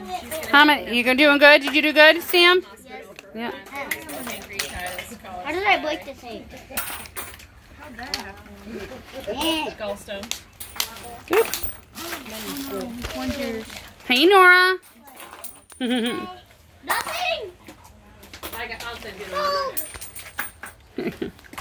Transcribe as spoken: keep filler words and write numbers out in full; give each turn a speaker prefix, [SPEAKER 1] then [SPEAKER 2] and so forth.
[SPEAKER 1] How many? You doing good? Did you do good, Sam? Yeah.
[SPEAKER 2] How did I break this thing?
[SPEAKER 3] Gallstone.
[SPEAKER 1] Hey, Nora.
[SPEAKER 2] Nothing.
[SPEAKER 3] I got. I'll send you.